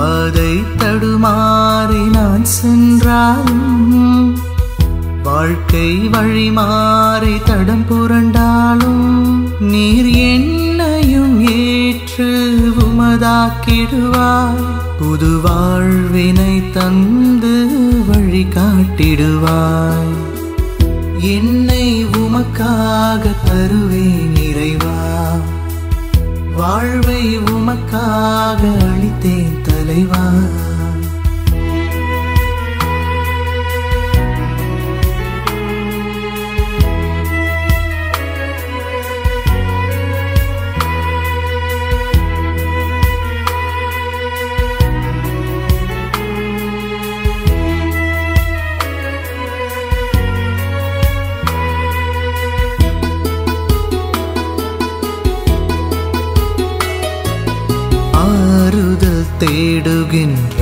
பாதை தடுமாறி நான் சென்றாலும் வாழ்க்கை வழி மாறி தடம் புரண்டாலும் நீர் என்னையும் ஏற்று உமதாக்கிடுவாய் புது வாழ்வினை தந்து வழி காட்டிடுவாய் என்னை உமக்காக தருவேன் இறைவா வாழ்வை உமக்காக அளித்தேன் தலைவா தேடுகின்ற